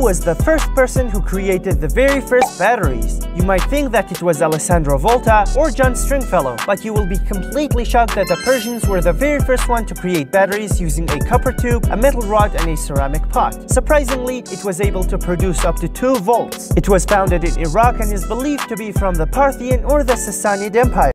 was the first person who created the very first batteries? You might think that it was Alessandro Volta or John Stringfellow, but you will be completely shocked that the Persians were the very first one to create batteries using a copper tube, a metal rod, and a ceramic pot. Surprisingly, it was able to produce up to 2 volts. It was founded in Iraq and is believed to be from the Parthian or the Sassanid Empire.